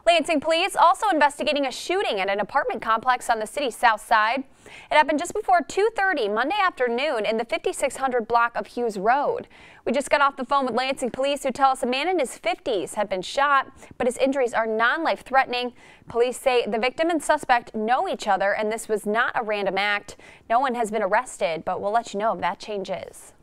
Lansing Police also investigating a shooting at an apartment complex on the city's south side. It happened just before 2:30 Monday afternoon in the 5600 block of Hughes Road. We just got off the phone with Lansing Police, who tell us a man in his 50s had been shot, but his injuries are non-life threatening. Police say the victim and suspect know each other and this was not a random act. No one has been arrested, but we'll let you know if that changes.